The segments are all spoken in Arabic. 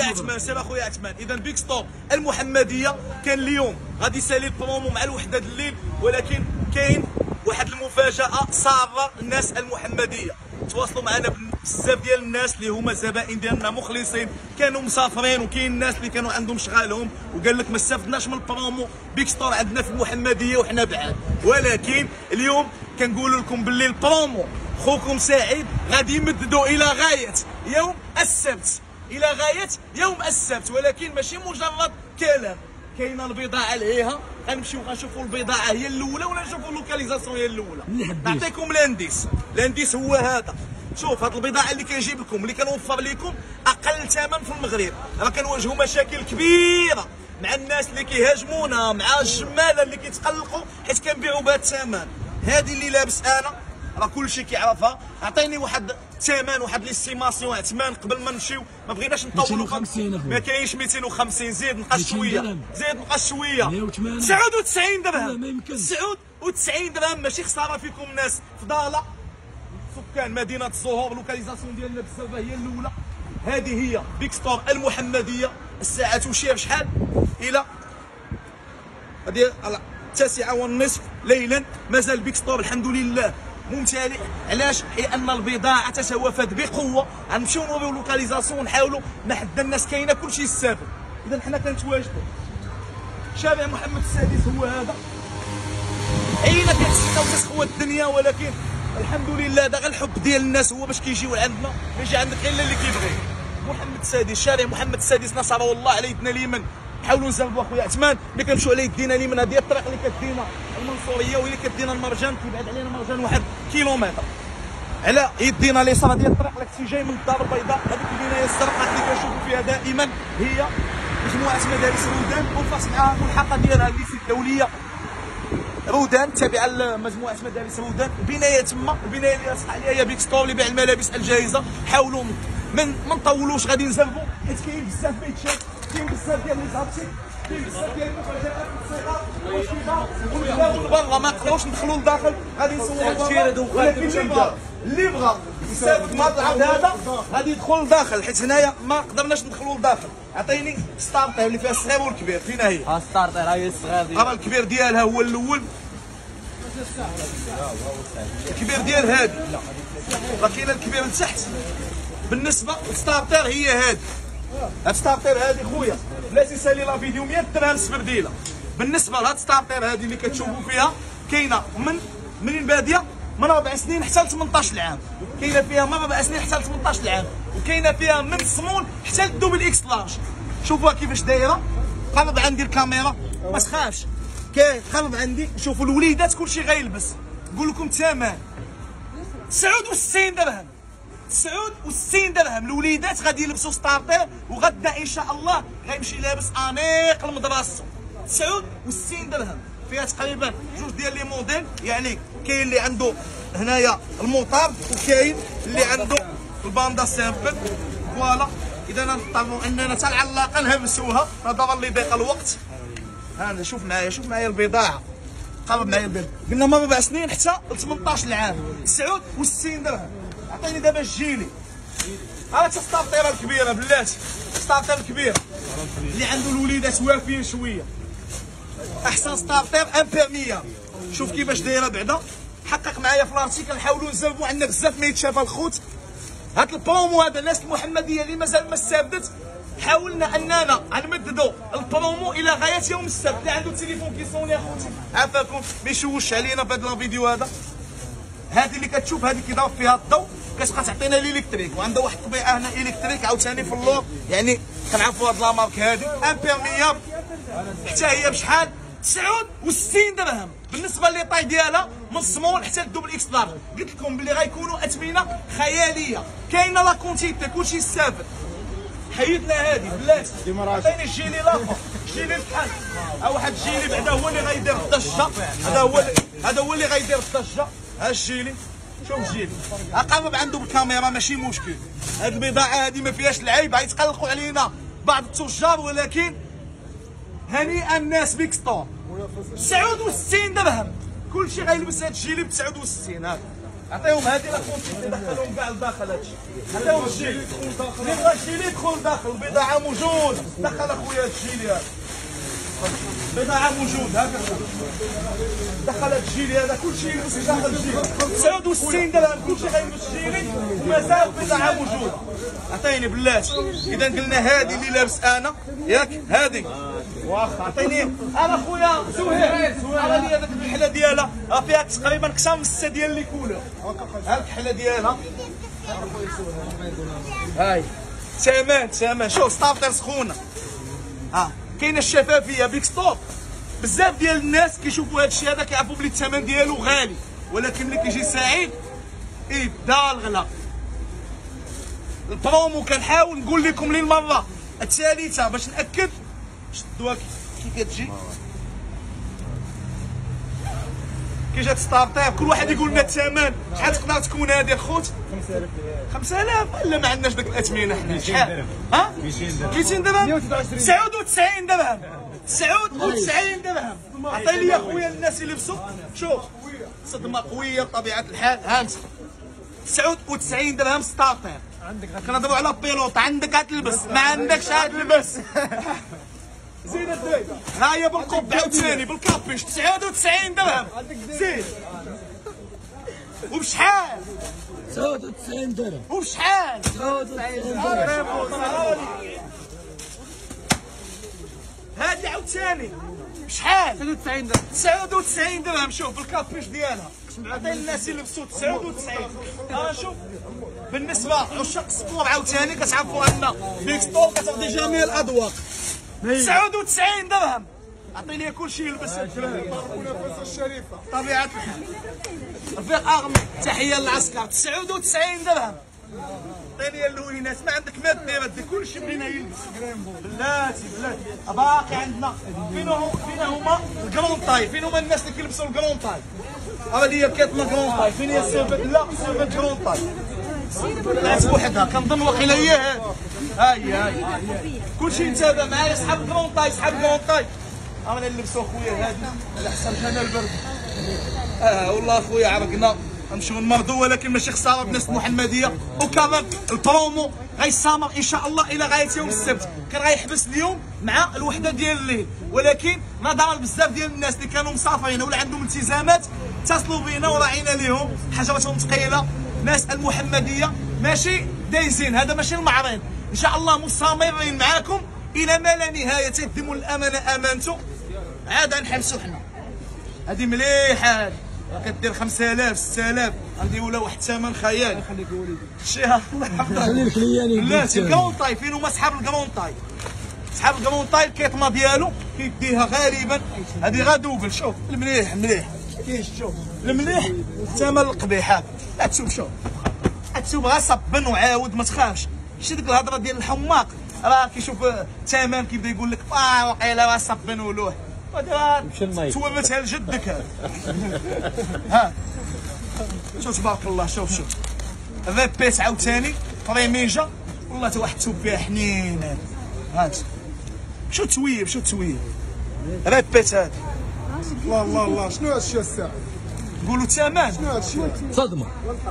عثمان، سير اخويا عثمان. اذا بيك ستور المحمديه كان اليوم غادي يسالي البرومو مع الوحده الليل، ولكن كاين واحد المفاجاه ساره الناس المحمديه. تواصلوا معنا بزاف ديال الناس اللي هما زبائن ديالنا مخلصين، كانوا مسافرين، وكاين الناس اللي كانوا عندهم شغالهم وقال لك ما استفدناش من البرومو بيك ستور عندنا في المحمديه وحنا بعاد. ولكن اليوم كنقول لكم باللي البرومو خوكم سعيد غادي يمددوا الى غايه يوم السبت، الى غايه يوم السبت، ولكن ماشي مجرد كلام. كاينه البضاعه لهيها، غنمشيو غنشوفوا البضاعه هي الاولى ولا نشوفوا اللوكاليزاسيون هي الاولى. نعطيكم الانديس هو هذا. شوف هاد البضاعه اللي كنجيب لكم اللي كنوفر لكم اقل ثمن في المغرب، راه كنواجهوا مشاكل كبيره مع الناس اللي كيهاجمونا، مع الجماله اللي كيتقلقوا حيت كنبيعوا بهذا الثمن. هذه اللي لابس انا راه كلشي كيعرفها. عطيني واحد الثمن، واحد ليستيماسيون عثمان قبل ما نمشيو، ما بغيناش نطولوا. 250 اخويا، ما كاينش 250. زيد نقص شويه، زيد نقص شويه. 180 99 درهم. لا ما يمكنش. 99 درهم، ماشي خساره فيكم الناس. فضاله سكان مدينه الزهور، لوكاليزاسيون ديالنا بزاف هي الاولى. هذه هي بيك ستور المحمديه. الساعه تشير شحال؟ الى هذه 9:30 ليلا. مازال بيك ستور الحمد لله ممتلئ. علاش؟ لان البضاعه تتوافد بقوه. غنمشيو نوريو لوكاليزاسيون ونحاولوا ما حدا الناس كاينه كلشي يستافد. اذا حنا كنتواجدوا. شارع محمد السادس هو هذا. عينا كتسخى وتسخوى الدنيا، ولكن الحمد لله دا غير الحب ديال الناس هو باش كيجيو لعندنا. ما يجي عندك الا اللي كيبغي. محمد السادس، شارع محمد السادس، نصره الله على يدنا اليمن. نحاولوا نزربوا اخويا عثمان، ملي كنمشيو على يدينا اليمن هذه الطريق اللي كدينا المنصوريه واللي كدينا المرجان، كيبعد علينا مرجان 1 كيلومتر. على يدينا اليسار هذه الطريق اللي كنتي جاي من الدار البيضاء، هذيك البنايه الزرقاء اللي كنشوفوا فيها دائما هي مجموعه مدارس رودان، وفاس معها الملحقه ديالها الليسي الدوليه رودان تابعه لمجموعه مدارس رودان. البنايه تما، البنايه اللي صح عليها هي بيك ستور اللي بيع الملابس الجاهزه. حاولوا ما نطولوش، غادي نزربوا حيت كاين بزاف ما يتشاف، كاين بزاف ديال لي زابتي، كاين بزاف ديال المفاجآت الصغار والكبار برا. ما نقدروش ندخلوا لداخل، غادي نصوروا برا. ولكن اللي بغى يستافد من هذا العرض هذا غادي يدخل لداخل، حيت هنايا ما قدرناش ندخلوا لداخل. عطيني ستارتر اللي فيها الصغير والكبير، فين هي؟ ها ستارتر، هاي الصغير ديالها. الكبير ديالها هو الاول. الكبير ديال هادي راه كاين الكبير لتحت. بالنسبه للستارتر هي هادي. الستارتر هادي خويا بلاتي سالي لا فيديو 100 درهم سبرديله. بالنسبه لهاد الستارتر هادي اللي كتشوفوا فيها كاينه منين باديه من 4 سنين حتى ل 18 عام، كاينه فيها من 4 سنين حتى ل 18 عام، وكاينه فيها من الصمون حتى للدوبل اكس لارج. شوفوها كيفاش دايره. قرب عندي الكاميرا ما تخافش، قرب عندي. شوفوا الوليدات كلشي غيلبس. نقول لكم الثمن 69 درهم. 69 درهم. الوليدات غادي يلبسوا ستارتر، وغدا ان شاء الله غيمشي لابس انيق لمدرسته. 69 درهم. فيها تقريبا جوج ديال لي موديل، يعني كاين اللي عنده هنايا الموطار وكاين اللي عنده الباندا سامبل. فوالا. اذا نضطروا اننا حتى العلاقه نهمسوها، نظرا لضيق الوقت. ها شوف معايا البضاعه. قرب معايا البضاعه. قلنا من 4 سنين حتى ل 18 عام. 69 درهم. عطيني دابا الجيلي. ها الستارتيره الكبيره بلاتي، الستارتير الكبيره اللي عنده الوليدات وافيين شويه. احسن ستارتير امبيرميال. شوف كيفاش دايره بعدا. حقق معايا في الارتيكل، نحاولوا نزربوا عندنا بزاف ما يتشاف الخوت. هاد البرومو هذا الناس المحمديه اللي مازال ما استافدت، حاولنا اننا غنمددوا البرومو الى غايه يوم السبت. اللي عنده التليفون كيصوني اخوتي عافاكم ما يشوش علينا في هذا الفيديو هذا. هذه اللي كتشوف هذه كيضرب فيها الضوء كتبقى تعطينا الالكتريك، وعندها واحد الطبيعه هنا الكتريك عاوتاني في اللور، يعني كنعرفوا هاد لا مارك هذه امبيرميال. حتى هي بشحال؟ 69 درهم. بالنسبه لي طاي ديالها من الصمون حتى للدوبل اكس لارج. قلت لكم بلي غيكونوا اثمنه خياليه. كاينه لا كونتيتي كلشي يستافد. حيدنا هذه بلاتي. عطيني الجيلي لاخر، الجيلي بحال ها واحد الجيلي بعدا هو اللي غيدير الضجه. هذا هو اللي غيدير الضجه. ها الجيلي، شوف الجيلي. قرب عنده بالكاميرا ماشي مشكل. هاد البضاعه هذه ما فيهاش العيب. غيتقلقوا علينا بعض التجار، ولكن هنيئا الناس بيك ستور. 69 درهم. كلشي غيلبس هاد الجيلي ب 69. هذا عطيهم هذه لا كونتيتي دخلهم كاع لداخل هادشي عطيهم الجيلي اللي بغا الجيلي يدخل داخل البضاعه موجود دخل اخويا هاد الجيلي هذا بضاعه موجود هكذا دخل هاد الجيلي هذا كلشي يلبس داخل الجيلي 69 درهم كلشي غيلبس الجيلي ومازال البضاعه موجوده عطيني بلاتي اذا قلنا هذه اللي لابس انا ياك هذه واخا عطيني انا خويا زهير راه لي هذاك الحله ديالها راه فيها تقريبا كثر من 6 ديال لي كولور ها الكحله ديالها هاي ثمن شوف ستارتر سخونه ها كاينه الشفافيه بيك ستوب بزاف ديال الناس كيشوفوا هذا الشيء هذا كيعرفوا بلي الثمن ديالو غالي ولكن ملي كيجي سعيد يبدا الغلا البرومو كنحاول نقول لكم للمره الثالثه باش ناكد شدوها كي كتجي كي جات ستارتر كل واحد يقول لنا الثمن شحال تقدر تكون هذه الخوت 5000 ولا ما عندناش داك الاثمنه حنا شحال ها 200 درهم 99 درهم 99 درهم عطي لي خويا الناس اللي لبسوا شوف صدمه قويه بطبيعه الحال ها انت 99 درهم ستارتر كنهضروا على بيلوط عندك غتلبس ما عندكش غتلبس زيد الزيد ها هي بالقب عاوتاني بالكابيش 99 درهم زيد وبشحال 99 درهم وبشحال 99 درهم هادي عاوتاني شحال 99 درهم 99 درهم شوف بالكابيش ديالها عطي الناس اللي لبسوا 99 شوف بالنسبه لعشاق السبور عاوتاني كتعرفوا ان بيك ستور كتعطي جميع الاذواق 99 درهم عطي لي كلشي يلبس المنافسه الشريفه طبيعه الحال رفيق اغمي تحيه للعسكر 99 درهم عطيني اللوينات ما عندك ما دير هادي كلشي بغينا يلبس بلاتي باقي عندنا فين هما الكرون طاي فين هما الناس اللي كيلبسوا الكرون طاي هذه هي كاتمه كرون طاي فين هي السيرفيت لا سيرفيت كرون طاي طلعت بوحدها كنظن واقيلا هي هاي كلشي يتابع معايا صحاب الكرون طاي رانا نلبسوا خويا هادي على حسب حنا البرد والله خويا عرقنا نمشيو نمرضوا ولكن ماشي خساره بنفس المحمديه وكمان البرومو غيستمر ان شاء الله الى غايه يوم السبت كان غيحبس اليوم مع الوحده ديال الليل ولكن نظرا بزاف ديال الناس اللي كانوا مسافرين ولا عندهم التزامات اتصلوا بينا وراعينا لهم حاجاتهم ثقيله ناس المحمديه ماشي دايزين هذا ماشي المعرض ان شاء الله مستمرين معاكم الى ما لا نهايه تقدموا الامانه امانته عاد نحبسوا حنا هذه مليحه كدير 5000 6000 غنديروا ولا واحد الثمن خيالي خليك وليدي شيها الله يحفظك خلي الكلياني لا سي الكرون طاي فين هما صحاب الكرون طاي صحاب الكرون طاي الكيطمه ديالو كيديها غالبا هذه غا دوبل شوف المليح كاين شوف المليح الثمن القبيح هذا لا تشوف تشوف غا صبن وعاود ما تخافش شي ديك الهضره ديال الحماق راه كيشوف الثمن كيبدا يقول لك واقيلا راه صبن ولوح تورثها لجدك ها شوف تبارك الله شوف هذا بيت عاوتاني فريميجا والله تا واحد الثوب فيها حنين هانت شو تويب هذا بيت هذا الله شنو هذا الشيء الساعه قولوا الثمن شنو هذا الشيء صدمه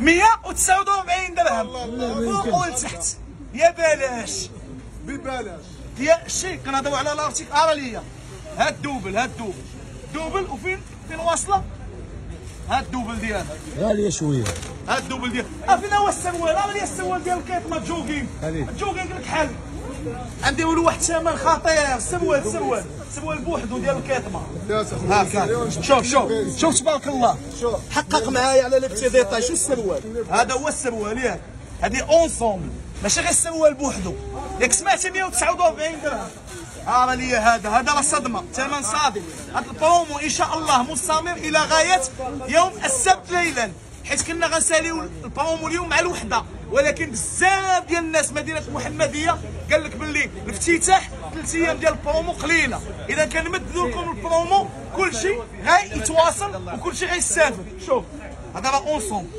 149 درهم فوق ولتحت يا بلاش ببلاش يا شي كنهضروا على لارتيك اراليه هاد الدوبل دوبل وفين واصله هاد الدوبل ديالها غاليه شويه هاد الدوبل ديالها فين هو السروال هي السروال ديال الكيطمه الجوغينغ الكحل نديروا له واحد الثمن خطير سروال بوحدو ديال الكيطمه هاكا شوف تبارك الله حقق معايا على لي بتي ديتاي شو السروال هذا هو السروال ياك هذه اونسومبل ماشي غير السروال بوحدو ياك سمعتي 149 درهم راه لي هذا راه صدمه ثمن صادق هذا البرومو ان شاء الله مستمر الى غايه يوم السبت ليلا حيت كنا غنساليو البرومو اليوم مع الوحده ولكن بزاف ديال الناس مدينه المحمديه قال لك باللي الافتتاح 3 ايام ديال البرومو قليله اذا كنمدوا لكم البرومو كلشي غيتواصل وكلشي غيستافد شوف هذا راه اونسومبل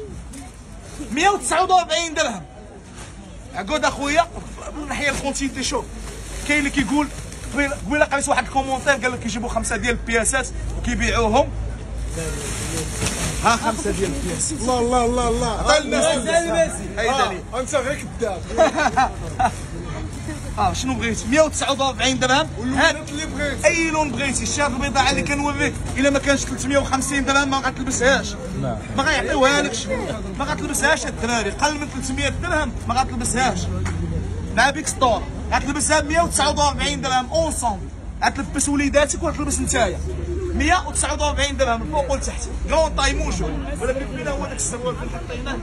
149 درهم عقود اخويا من الناحيه الكونتيتي شوف كاين اللي كيقول قبيله قريت واحد الكومونتير قال لك كيجيبوا 5 ديال البياسات وكيبيعوهم ها 5 ديال البياس. الله الله الله الله. عطا الناس هيدا لي. انت غير كذاب. شنو بغيتي؟ 149 درهم. واللونات اللي بغيت. اي لون بغيتي. الشاف البيضاء اللي كنوريك الا ما كانش 350 درهم ما غتلبسهاش. ما غيعطيوها لكش. ما غتلبسهاش الدراري. قل من 300 درهم ما غتلبسهاش. مع بيك ستور غتلبسها ب 149 درهم اونسومبل. غتلبس وليداتك وغتلبس نتايا. 149 درهم الفوق والتحت. كرون طاي موجود. ولكن فين هو داك السروال اللي حطيناه؟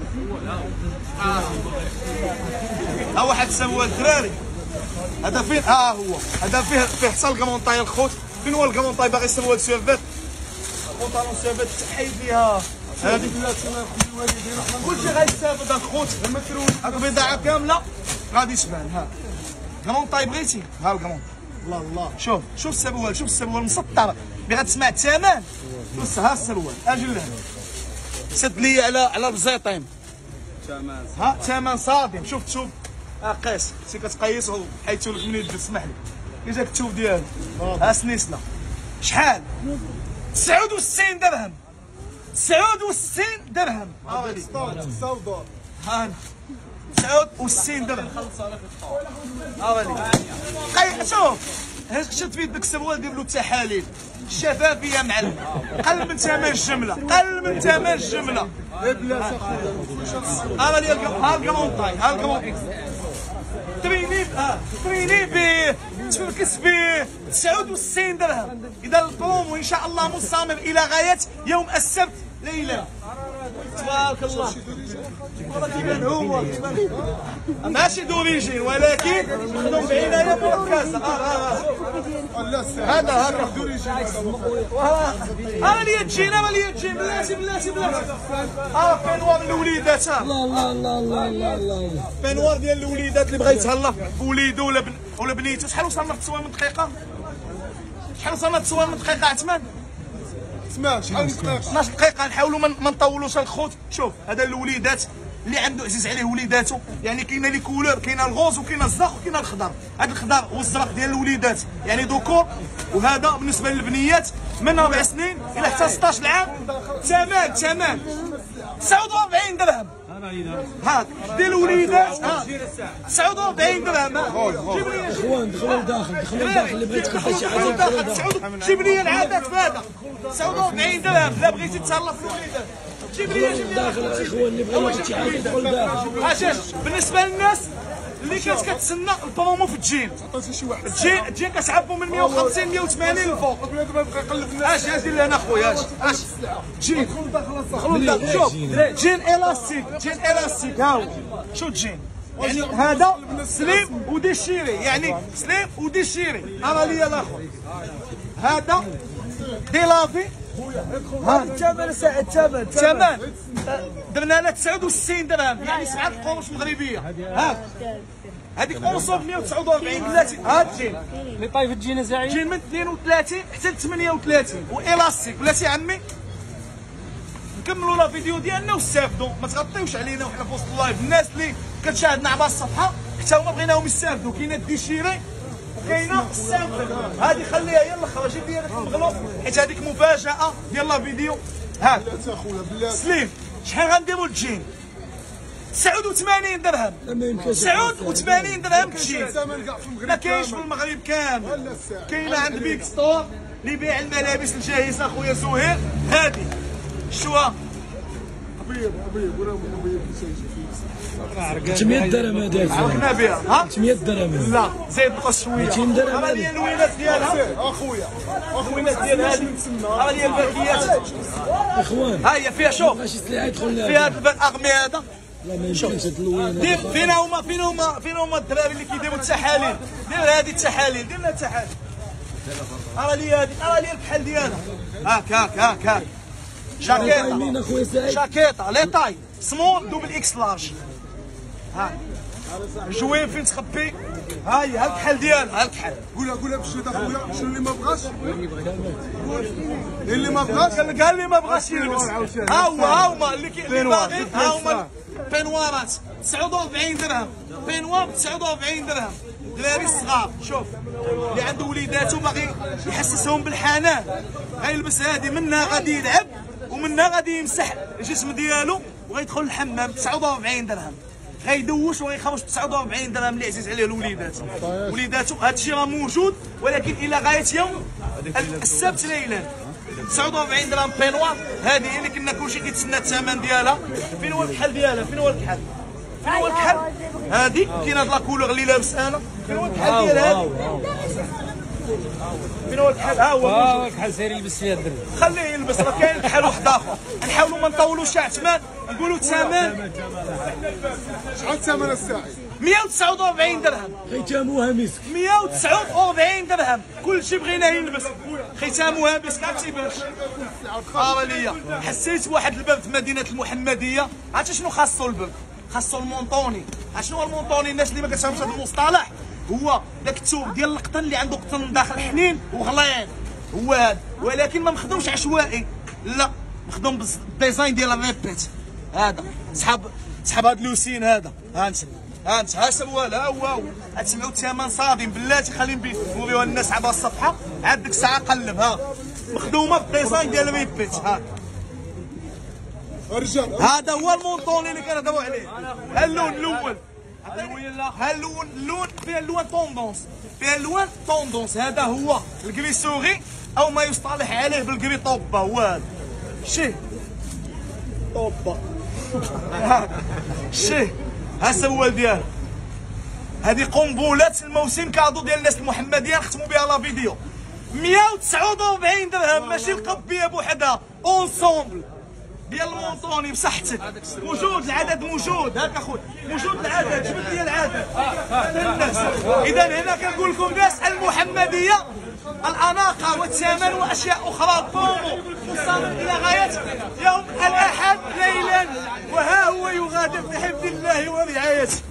ها واحد السروال الدراري. هذا فين؟ هو هذا فيه حتى الكمونطاي الخوت. فين هو الكمونطاي باغي سروال سيرفيت؟ البونطالون سيرفيت تحيد ليها هذيك كلشي غيستافد الخوت. البضاعة كاملة غادي تبان. ها كمونطاي بغيتي؟ ها الكمون. الله الله. شوف السروال. شوف السروال مسطر. ملي غتسمع الثمن بص ها السروال. اجي لهنا سد لي على البزيطين. ها ثمن صادم. شوف قيس سي كتقيسو حيت لك من يد اسمح لي. كي جاك التوب ديالو ها سنيسله شحال؟ 69 درهم. 69 درهم. ها 69 درهم. شوف شد في يدك السروال دير له التحاليل الشفافيه معلم. قل من ثمن الجمله. قل من ثمن الجمله. ها لي الكمونطاي. ها الكمونطاي تريني فيه تفركس فيه 69 درهم. اذا البرومو ان شاء الله مستمر الى غايه يوم السبت ليله. تبارك الله. كيبان هو ماشي دوريجين ولكن مخدوم بعنايه مركزه. هذا لي تجين. بلاتي بينوار الوليدات. الله الله الله الله الله. بينوار ديال الوليدات اللي بغا يتهلا بوليدو ولا بنيتو. شحال وصلنا في التصوير من دقيقه؟ عثمان؟ شحال من دقيقه؟ 12 دقيقه. نحاولوا ما نطولوش الخوت. شوف هذا الوليدات اللي عنده عزيز عليه وليداتو. يعني كاينه لي كولور. كاينه الغوز وكاينه الزرق وكاينه الخضر. هذا الخضر والزرق ديال الوليدات يعني ذكور. وهذا بالنسبه للبنيات من 4 سنين الى حتى 16 عام. ثمن 49 درهم. هاك ديال الوليدات 49 درهم. جيب لي اخوان دخلوا لداخل اللي بغيت تقطع شي حاجه دخلوا لداخل. جيب لي العادات في هذا 49 درهم. لا بغيتي تهلا في الوليدات جيب لي داخل اخوان اللي بغاو ياخذ شي حاجه يدخل داخل. عشاش بالنسبه للناس اللي كانت كتسنى البرومو في الجين. الجين كتعبوا من 150 180 للفوق. بنادم يبقى يقلب الناس. اجي لهنا خويا. جين شوف جين الاستيك. ها هو شو الجين يعني هذا سليم وديشيري. يعني سليم وديشيري. ارى لي الاخر هذا ديلافي. الثمن درنا لها 69 درهم. يعني 7 قروش مغربيه. هذيك اونصوب 149 بلاتي. هاد الجين اللي طايف الجين زعيم. جين من 32 حتى ل 38 والاستيك. بلاتي عمي نكملوا لا فيديو ديالنا واستافدوا. ما تغطيوش علينا وحنا في وسط اللايف. الناس اللي كتشاهدنا عبر الصفحه حتى هما بغيناهم يستافدوا. كاينه الديشيري وكاينه السامبل. هذه خليها هي الاخر. جيب لي هذاك المغلوط حيت هذيك مفاجاه ديال لا فيديو. هاك سليم شحال غنديروا الجين؟ 89 درهم. 89 درهم الجين. ما كاينش في المغرب كامل. كاينه عند بيك ستور اللي يبيع الملابس الجاهزه خويا زهير. هذه شوها ابيض ولا ابيض 300 درهم هذاك. عرفنا بها. ها 300 درهم. لا زيد نقص شويه. 200 درهم. ها هي الوينات ديالها اخويا. الوينات ديال هذه. ها هي الباكيات اخوان ها هي فيها. شوف ماشي سلعه يدخل لها. فيها هذا الاغمي هذا. لا ما يمكنش هاد اللوين. فين هما الدراري اللي كيديروا التحاليل. دير هذه التحاليل. دير لها التحاليل. ارى لي الكحل ديالها. هاك مين اخويا سعيد؟ شاكيطه لي طاي سمول دوبل اكس لارج. ها الجوين فين تخبي. ها هي الكحل ديالها. الكحل قولها بالشهاده اخويا. شنو اللي ما بغاش؟ اللي ما بغاش قال لي ما بغاش يلبس. ها هما اللي باغي. ها هما بينوارات 49 درهم. بينوار 49 درهم. دراري الصغار شوف اللي عنده وليداتو باغي يحسسهم بالحنان غيلبس هذه. منها غادي يلعب ومنها غادي يمسح الجسم ديالو وغيدخل الحمام ب 49 درهم. غيدوش وغيخرج ب 49 درهم اللي عزيز عليه الوليدات. وليداتو هذا الشيء راه موجود، ولكن الى غايه يوم السبت ليلا 49 درهم بينوار. هذه هي اللي كنا كلشي كيتسنى الثمن ديالها. فين هو الكحل ديالها؟ فين هو الكحل؟ فين هو الكحل؟ هذه كاين هاد لاكولور اللي لابس انا. فين هو الكحل ديال هذه؟ فين هو الكحل؟ ها هو الكحل سير يلبس فيها الدري. خليه يلبس، راه كاين كحل واحد اخر. نحاولوا ما نطولوش عثمان، نقولوا الثمن. شحال ثمن الساعه؟ 149 درهم. ختامها مسك. 149 درهم. كلشي بغيناه يلبس. ختامها مسك. عرفتي باش؟ ليا حسيت بواحد الباب في مدينه المحمديه. عرفتي شنو خاصو الباب؟ خاصو المونطوني. عرفتي شنو هو المونطوني؟ الناس اللي ما كتفهمش هذا المصطلح، هو داك الثوب ديال القطن اللي عنده قطن داخل حنين وغليظ، هو هذا. ولكن ما مخدومش عشوائي، لا مخدوم بالديزاين ديال الريبيت. هذا صحاب هاد لوسين هذا. ها انت ها سوال، ها هو غتسمعوا الثمن صادم بلاتي. خلينا نوريوها الناس عبر الصفحه. عاد ديك الساعه قلب، ها مخدومه بالديزاين ديال الريبيت. ها الرجال هذا هو المونطوني اللي كنهضروا عليه. ها اللون الاول، ها اللون فيه اللون طوندونس، فيه اللون طوندونس. هذا هو الكريسوري او ما يصطلح عليه بالكري طوبا. هو هذا شيه طوبا. شيه ها السوال ديالها. هذه قنبلات الموسم كادو ديال الناس المحمديه نختموا بها لا فيديو. 149 درهم، ماشي القبيه بوحدها، اونسومبل ديال المونطوني بصحتك. موجود العدد، موجود. هاك اخويا موجود العدد. جبد لي العدد الناس. اذا هنا كنقول لكم ناس المحمديه الاناقه والثمن واشياء اخرى. قوموا مستمر الى غايه يوم الاحد ليلا، وها هو يغادر بحفظ الله ورعايته.